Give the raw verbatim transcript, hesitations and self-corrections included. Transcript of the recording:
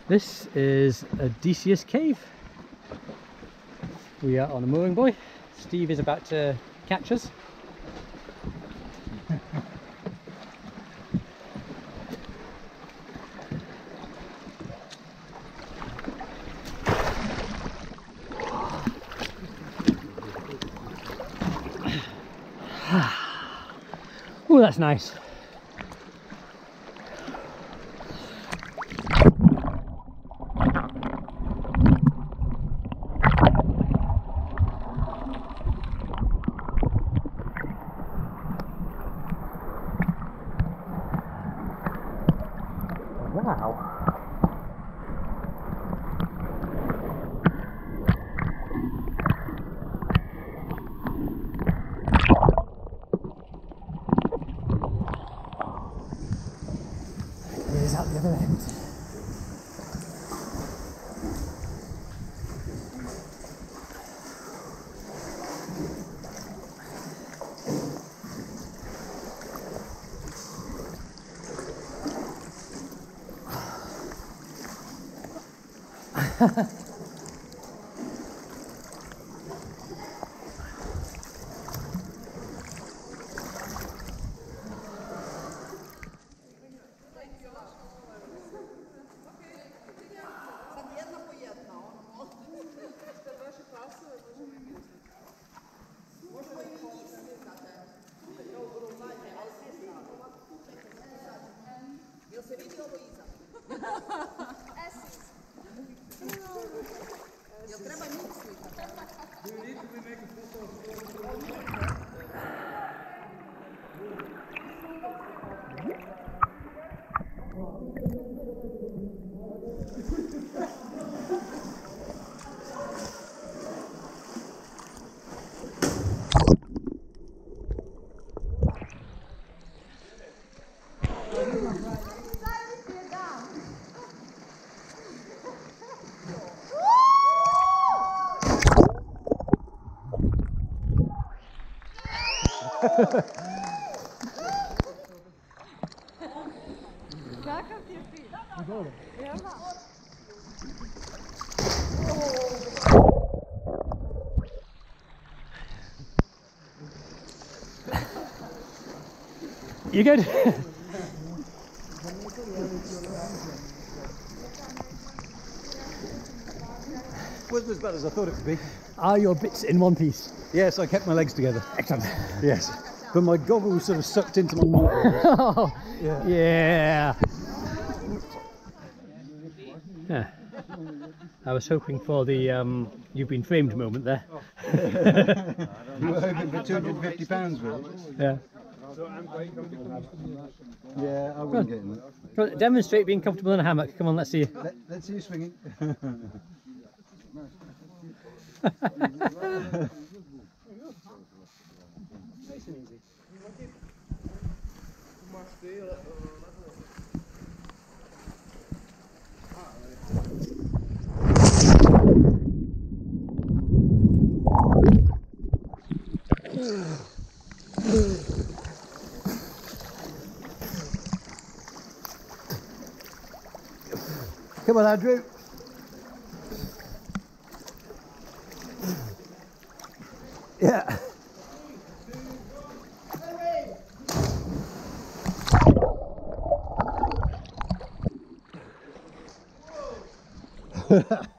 This is Odysseus Cave. We are on a mooring buoy. Steve is about to catch us. Oh, that's nice. Wow. Here's out the other end. Kakav ti je fin? Dobro. Evo. You good? Wasn't as bad as I thought it would be. Are your bits in one piece? Yes, I kept my legs together. Excellent. Yes, but my goggles sort of sucked into my knee. Oh, Yeah. yeah. Yeah. I was hoping for the um, you've been framed moment there. You were hoping for two hundred and fifty pounds, were you? Yeah. Yeah, I wouldn't get in that. Come on, demonstrate being comfortable in a hammock. Come on, let's see you. Let, let's see you swinging. Come on, Andrew. Yeah. Ha ha.